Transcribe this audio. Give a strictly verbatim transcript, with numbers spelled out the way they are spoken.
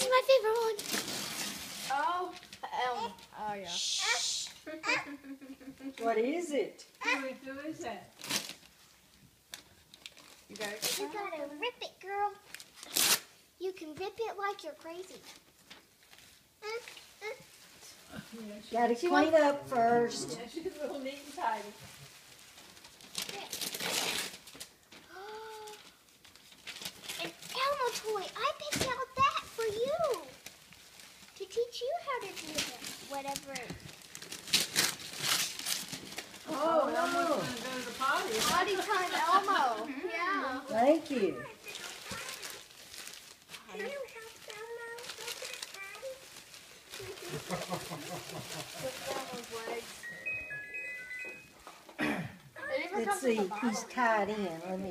my favorite one. Oh, Elmo. Oh, yeah. Shh. What is it? Who is, who is that? You got it? You gotta rip it, girl. You can rip it like you're crazy. Yeah, she, Gotta clean up first. yeah, she's a little neat and tidy. An Elmo toy. I picked out that for you. To teach you how to do it. Whatever. Oh, Elmo's going to go to the potty. Potty time, Elmo. Yeah. Thank you. Let's see, he's tied in. Let me